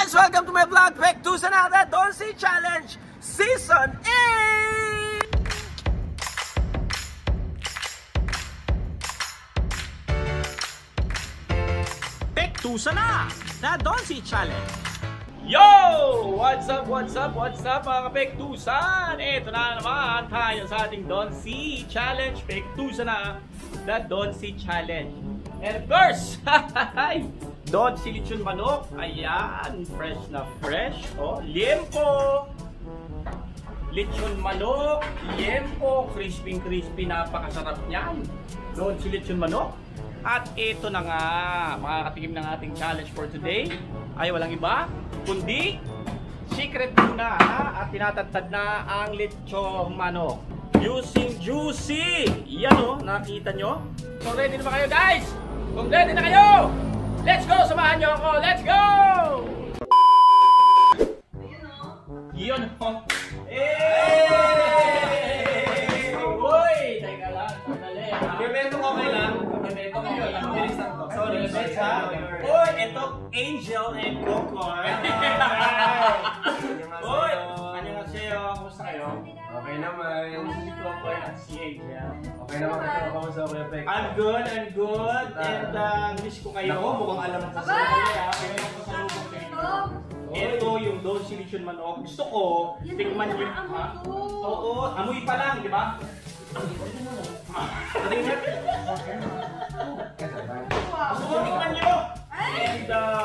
guys! Welcome to my vlog, Pek Tusa na the Don't See Challenge Season 8! Pek Tusa na the Don't See Challenge. Yo! What's up mga Pektusan? Ito na naman tayo sa ating Don't See Challenge. Pektusan na the Don't See Challenge. And of course, Don't See Lechon Manok. Ayan, fresh na fresh. Oh, liempo. Lechon Manok, liempo. Crispy, napakasarap niyan. Don't See Lechon Manok. At ito na nga, makakatikim ng ating challenge for today ay walang iba kundi secret muna ha? At tinatadtad na ang lechong manok using juicy. Yan o, nakita nyo? So ready na ba kayo guys? Kung ready na kayo, let's go! Samahan nyo ako! Let's go! Yun o. Uy! Teka lang, sandali ha. Bebeto ko okay lang. Bebeto ko yun. Sorry, guys ha. Uy, ito Angel and Cocoy. Uy! Annyeonghaseyo. Kumusta kayo? Okay naman. Si Cocoy at si Angel. Okay naman kayo. Kamusta ko yung Pek? I'm good. And miss ko kayo. Naku, mukhang alam ko sa ito yung Don't See Lechon Manok. Gusto ko, tikman nyo. Oo, amoy pa lang, di ba? Gusto ko tikman nyo. And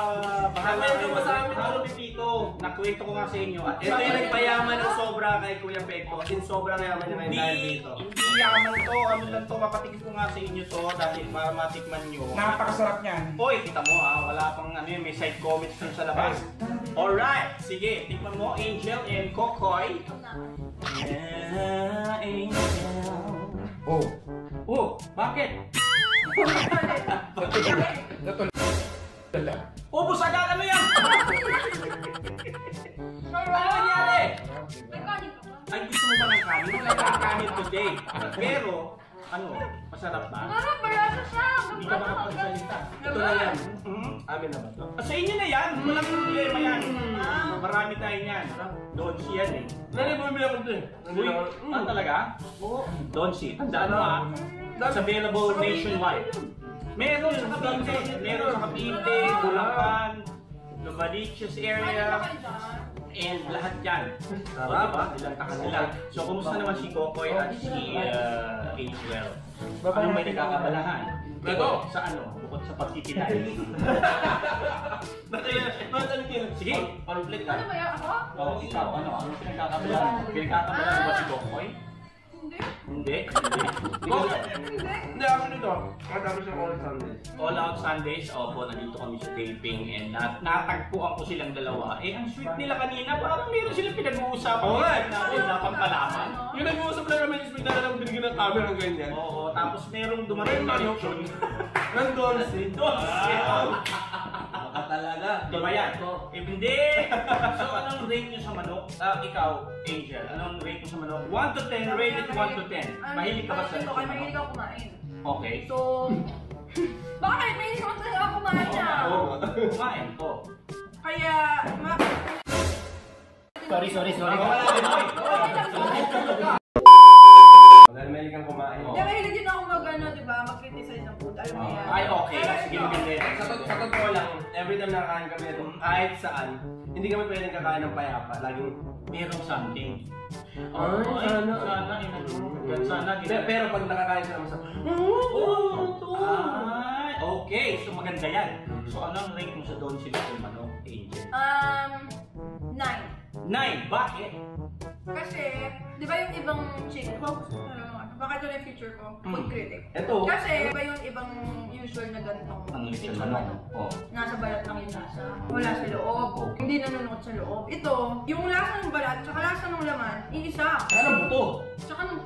Halo Pipito, nakwento ko nga sa inyo. At ito yung nagpayaman ng sobra kay Kuya Pekto. Kasi sobrang yaman niya ngayon dahil dito. Hindi yaman to, ano lang to, mapatikip ko nga sa inyo to dahil para matikman nyo. Napakasarap niyan. Hoy, kita mo ha, wala pang ano yun, may side comments dun sa labas. Alright, sige, tikman mo Angel and Cocoy. Yeah, Angel. Oh, bakit? Ubus agad, ano yan? Ano nangyari? Ay, gusto mo ba ng kanin? Wala kang kanin today. Pero, ano, masarap ba? Hindi ka makapagsalita. Ito na yan. Amin na ba ito? Sa inyo na yan, walang problema yan. Marami tayo yan. Don't See yan eh. Nanay, bumibili ako ito eh. Uy, talaga? Oo. Don't See. Tandaan mo ah. It's available nationwide. Meron sa Cavite, Bulacan, Novaliches area, and lahat yan. Diba? Ilang takas nila. So, kumusta naman si Cocoy at si Angel? Anong may nagkakabalahan? Ito, sa ano? Bukod sa pagkikilay. Sige, panulit ka. Ano ba yan? Ako? Oo, ikaw, ano? Anong pinagkakabalahan? Pinagkakabalahan ba si Cocoy? Hindi. Hindi, ako nito. Matapos yung All Out Sundays. All Out Sundays, opo, nandito kami sa taping and natagpuan ko silang dalawa. Eh, ang sweet nila kanina, parang meron silang pinag-uusapan. Oo nga. Natin napagpalaman. Yung nag-uusap lang kami, yung nagdala binigyan ng camera ng ganyan. Oo, tapos merong dumating na lechon. Ng Dolce. Baka talaga. Di ba yan? Hindi! So, anong rate nyo sa manok? Ikaw, Angel, anong rate mo sa manok? 1 to 10, rated 1 to 10. Mahilig ka ba sa lechon manok? Mahilig ako kumain. Okay. So, bakit? Mahilig ako talaga kumain niya. Oo, kumain ko. Kaya, Sorry. Dahil mahilig kang kumain. mahilig din ako mag-ano, diba? Mag-criticize ng food. Alam mo yan. Ay, okay. Sige, maganda. Sa totoo lang, every time nakakain kami ito, kahit saan, hindi kami pwedeng kakain ng payapa. Laging Merong something. Sana. Pero pag nakakain sila masarap. Okay. So, maganda yan. So, anong rate mo sa Don't See Lechon Manok, Angel? 9. 9. Bakit? Kasi, di ba yung ibang chick, baka ito na yung future ko, food critic. Ito. Kasi, di ba yung ibang usual na ganitong Ang lechon lechon manok. manok? Oh. Nasa balat lang yung lasa. Wala sa loob. Hindi nanunod sa loob. Ito, yung lasa ng balat, tsaka lasa ng laman, iisa. Ano buto? Tsaka ng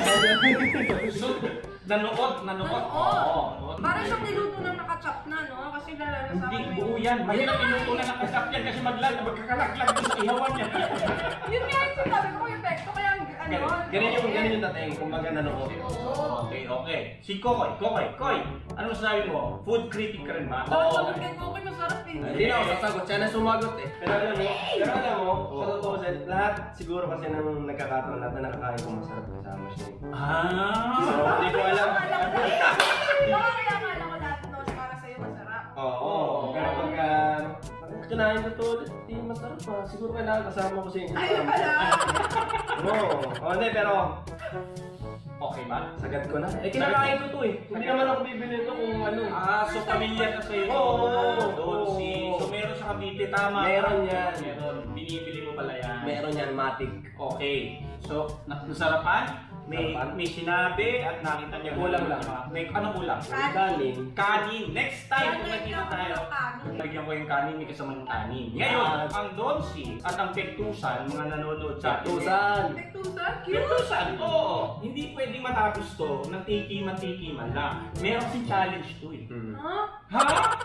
Nanood. Oo. Parang siyang niluto ng nakachop na, no? Kasi lalalasahan Hindi, mo buo yan. Mahirap inuto na nakasap yan kasi magkakalaglag sa ihawan niya. Yun nga yung sinabi ko yung epekto, kaya ano? Ganun yung dating, kumbaga nanood. Okay. Si Koy, ano masasabi mo? Food critic ka rin ba? Oo, sabi ko, okay, masarap eh. Hindi na ako sasagot, siya na sumagot eh. Pero alam mo, sa totoo kasi, lahat siguro kasi nang nagkakataon lahat na nakakain ko masarap kasama siya. So, hindi ko alam. Kaya akala ko lahat ng toast para sa'yo masarap. Oo, pero pagka kinain ko to, hindi masarap pa. Siguro kailangan kasama ko sa inyo. Ayun pala! Oo, hindi pero Okay ba? sagad ko na. Eh, kinakain ko to eh. Hindi naman ako bibili ito kung ano. So familiar na sa'yo. Oo. So meron sa Cavite, tama? Meron yan. Meron. Binibili mo pala yan. Meron yan, matic. Okay. So, nasarapan? May sinabi at nakita niya. Kulang lang. May anong kulang? Kanin. Kanin. Next time kung nagkita tayo, lagyan ko yung kanin, may kasama ng kanin. Ngayon, ang Donsi at ang Pektusan, mga nanonood sa atin. Pektusan. Pektusan? Cute! Pektusan, oo. Hindi pwedeng matapos to ng tikiman-tikiman lang. Meron si challenge to eh. Ha? Ha?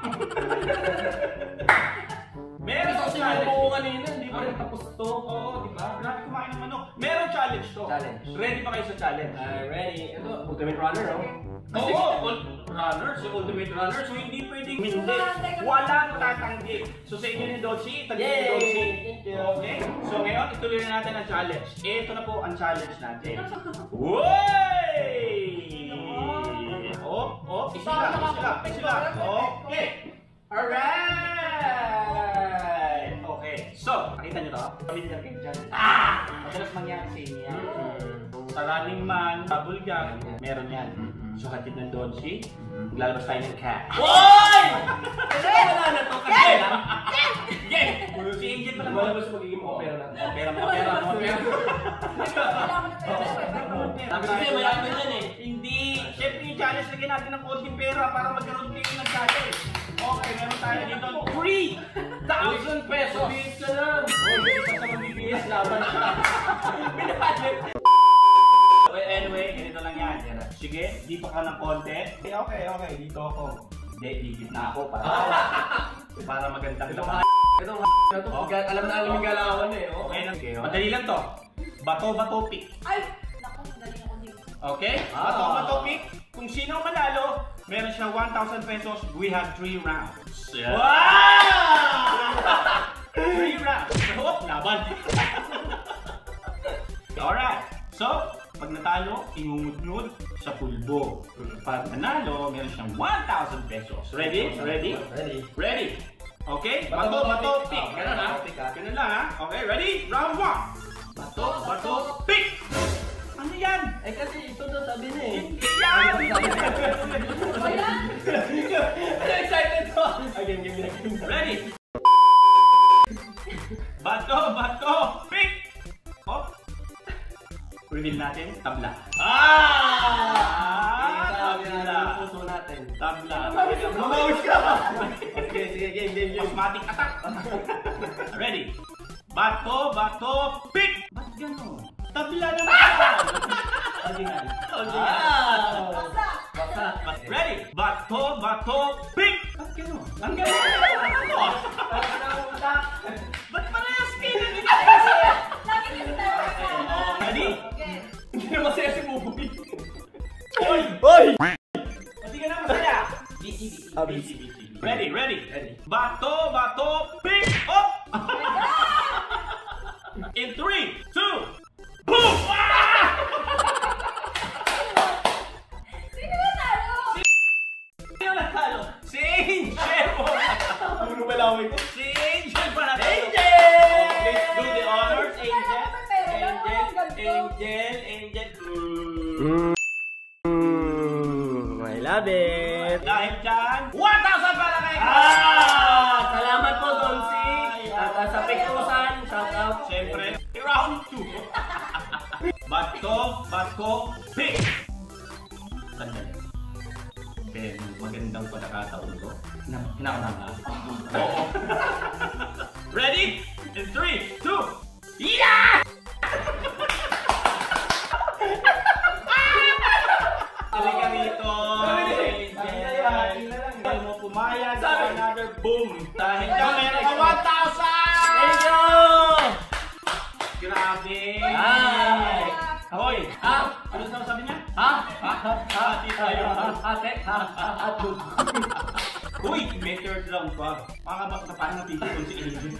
Meron Kasi si challenge. ko kanina, hindi pa rin tapos to. Oo, di ba? Grabe kumain ng manok. Meron challenge to. Challenge. Ready ba kayo sa challenge? Ready. Ito, ultimate runner, no? Oo, runner, si ultimate runner. So hindi pwedeng hindi. Walang tatanggi. So sa inyo ni Dolce, tagli ni Dolce. Okay? So ngayon, ituloy na natin ang challenge. Ito na po ang challenge natin. Woy! Isila. Okay. Alright! Okay. So, nakita nyo to? Familiar kayo dyan. Madalas mangyari sa inyo yan. Sa running man, sa bulgang, meron yan. So, hatid ng Donsi, maglalabas tayo ng cat. Hoy! Wala na to kasi. Game! Si Angel pa lang Malabas magiging opera lang. Opera. Kasi mayaman yan eh. Hindi. Siyempre yung challenge, lagyan natin ng konting pera para magkaroon kayo ng challenge. Okay, meron tayo dito 3,000 pesos. Bihis ka lang. Hindi ka sa mabibihis, laban siya. Okay, anyway, ganito lang yan. Sige, dito ka ng konti. Okay, dito ako. Hindi, dikit na ako para magandang laban. Itong na to, alam na alam yung galawan eh. Okay, madali lang to. Bato-bato pick. Ay! Naku, madali ako dito. Okay? Bato-bato pick. Kung sino ang manalo, meron siya 1,000 pesos. We have 3 rounds. Wow! 3 rounds. So, laban. Alright. So, pag natalo, ingungudnud sa pulbo. Pag nanalo, meron siyang 1,000 pesos. Ready? Ready. Okay? Bato, Pick. pick. Ganun ha? Ganun lang ha? Okay, ready? Round 1. Bato, pick! Ano yan? Eh kasi ito na sabi na eh. Yan! Excited ko! Game. Ready? Bato, pick! Oh! Reveal natin, tabla. Tabla. Puso natin. Tabla. Mamawis ka! Sige, game. Automatic attack. Ready? Bato, pick! Ba't gano'n? Tabla naman! Basta. Ready? Bato, pick! Ba't gano'n? Ang gano'n! Ba't parehas kayo na dito? Lagi kasi tayo kasama. Ready? Hindi na masaya si Buboy. Hoy! Pati ka na masaya! busy. Ready. Bato, pick! Oh! In 3, 2, boom! Sino natalo? Si Angel! Puro malawin ko. Si Angel pa natalo! Angel! Let's do the honors, Angel! I love it! Dahil dyan, 1,000 para kay Salamat po, Donsi! At sa Pektusan, shout out! Siyempre, round 2. Bato, pick! Sandali. Okay, magandang pagkakataon ko. Hinakana. Oo. Ready? In 3, 2, yeah! Halika rito. Angel mo pumayag sa another boom. Dahil dyan, meron ka 1,000! Thank you! Grabe! Ay! Hoy! Ano sabi niya? Dito tayo. Uy, may third round pa. Makakabak na paano napipikon si Angel.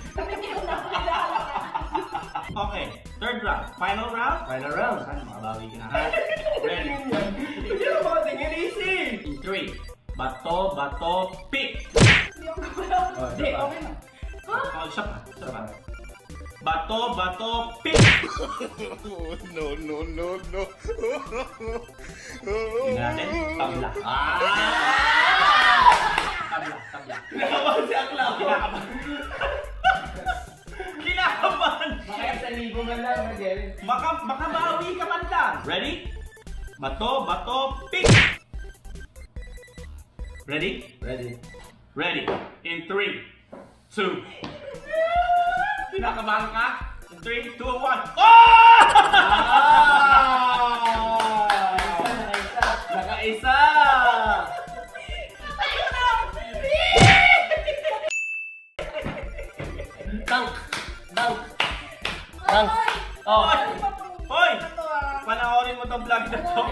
Okay, third round. Final round? Final round. Saan makabawi ka na? Ready? Hindi ko ba tingin easy? In 3. Bato, bato, pick! Hindi ako kapalaw. Hindi, okay na. Oh, isa pa. Isa pa. Bato, bato, pick! No. Tingnan natin. Tabla. Tabla. Kinakabahan si Akla ko. Kinakabahan! Kaya sa libo man lang, Miguel. Makabawi ka man lang. Ready? Bato, bato, pick! Ready? Ready. Ready. In 3, 2. Kinakabahan ka? In 3, 2, 1. Oh! Nakaisa! Dunk! Oh! Hoy! Panoorin mo tong vlog na to.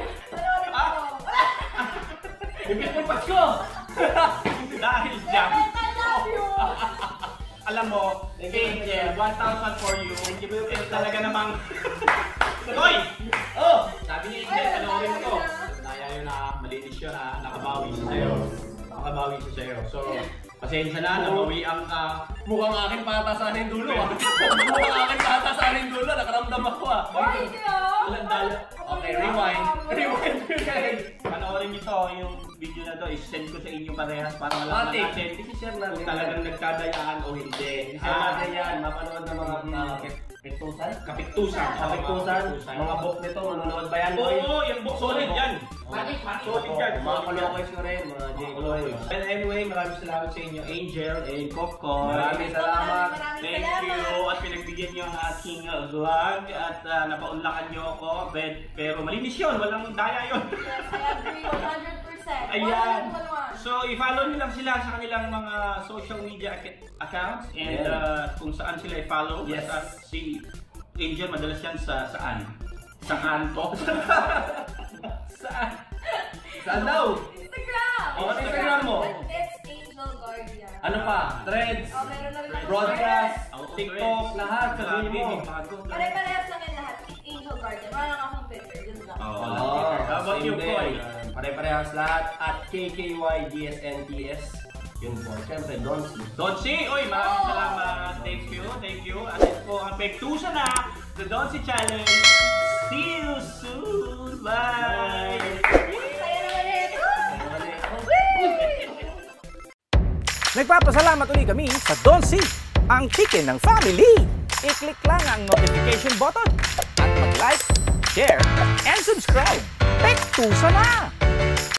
Ibig mo Pasko! Dahil dyan. I love you! Alam mo, Angel, 1,000 for you. Eh, talaga namang... Hoy! Oh! Sabi ni Angel, panoorin mo to. Daya yun na malinis yun na nakabawi siya sa'yo. Nakabawi siya sa'yo. So, pasensya na, nabawian ka. Mukhang akin patatasan yung dulo ah. Mukhang akin patatasan yung dulo. Nakaramdam ako ah. Ay, hindi ah! Walang dala. Okay, rewind. Rewind guys. Panoorin niyo to, yung video na to, i-send ko sa inyo parehas para malaman Ate, natin isi-share natin. kung talagang nagkadayaan o hindi. Share natin yan. Mapanood ng mga kapiktusan. Kapiktusan. Kapiktusan. Mga book nito. Manonood ba yan? boy? Oo, yung book solid yan. Panik. Solid yan. Mga kalokoys ko rin. Mga J-Koy. Well, anyway, maraming salamat sa inyo, Angel and Kokkoy. Maraming salamat. Thank you at pinagbigyan niyo ang aking vlog at napaunlakan niyo ako. Pero malinis yun, walang daya yun. Yes, I agree 100%. Ayan. 101. So, i-follow niyo lang sila sa kanilang mga social media accounts and kung saan sila i-follow. Yes. At si Angel, madalas yan saan? Sa kanto? Saan? Saan daw? Instagram! Oh, ano Instagram mo? It's Angel Guardian. Ano pa? Threads? Oh, meron na rin ako. Broadcast? Yes. TikTok? Lahat. Sabihin mo. Pare-parehas lang yung lahat. Angel Guardian. Wala lang akong Twitter. Yun lang. Oh, How about you, Koy? Pare-parehas lahat at KKYDSNTS. Yun po. Siyempre, Donsi. Donsi, oy, maraming salamat. Thank you. At ito po ang Pektusa na, the Donsi Challenge. See you soon. Bye! Kaya naman ito! Nagpapasalamat ulit kami sa Donsi, ang chicken ng family. I-click lang ang notification button at mag-like, share, and subscribe. Pektusa na!